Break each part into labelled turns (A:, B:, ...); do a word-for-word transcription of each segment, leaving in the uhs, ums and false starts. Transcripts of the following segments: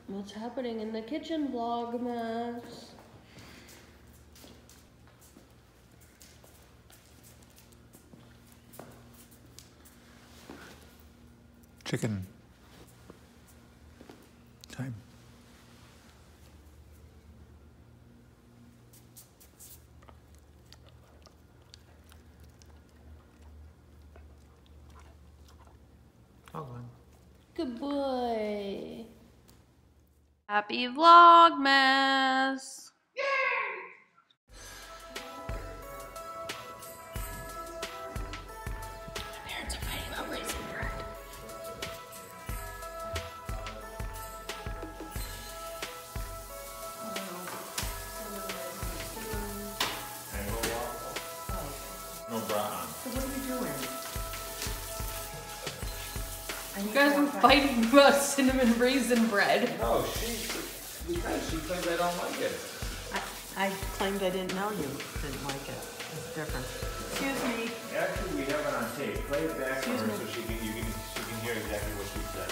A: What's happening in the kitchen, Vlogmas?
B: Chicken time.
A: Good boy. Happy Vlogmas. My parents are fighting about raisin bread.
B: No bra on.
C: So what are you doing?
A: You guys were fighting about cinnamon raisin bread.
B: No, she, because she claimed I don't like it.
C: I, I claimed I didn't know you didn't like it. It's different. Excuse me.
B: Actually, we have it on tape. Play it back for
C: Excuse
B: her
C: me.
B: so she can, you can, she can hear exactly what she said.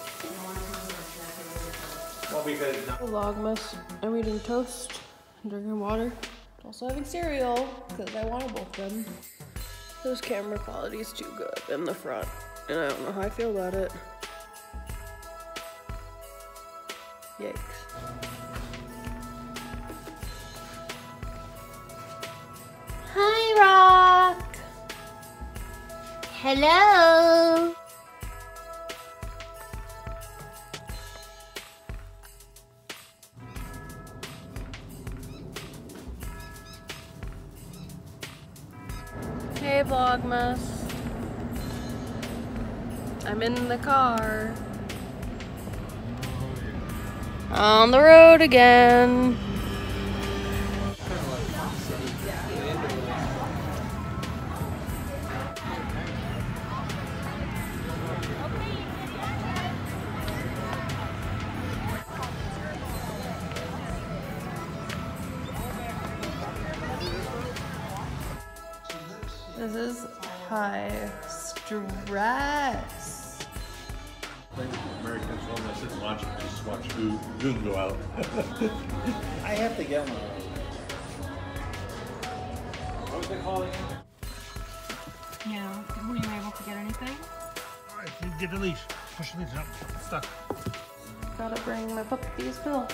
B: Well, because now
A: Vlogmas. I'm eating toast and drinking water. Also having cereal because I wanted both of them. This camera quality is too good in the front, and I don't know how I feel about it. Yikes. Hi, Rock. Hello. Hey, Vlogmas. I'm in the car. On the road again. This is high stress.
D: Americans home, I said, watch, just watch Goon, Goon go out.
B: I have to get one of those. What was it called again?
C: Yeah. Were you able to get anything?
D: All right, you get the leash. Push the leash up. It's stuck.
A: Gotta bring my puppies pills.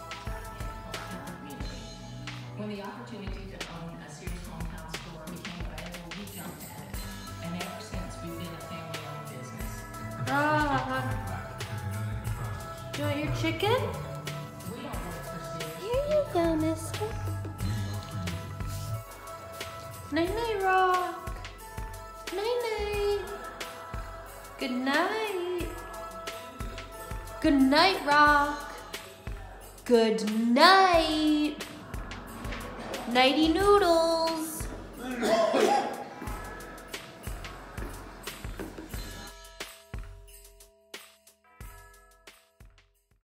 E: When the opportunity to own a Sears hometown store became available, we jumped at it. And ever since, we've been a family-owned business.
A: Ah. Do you want your chicken?
E: We don't work for Sears.
A: Here you go, mister. Night night, Rock. Night night. Good night. Good night, Rock. Good night. Nighty noodles.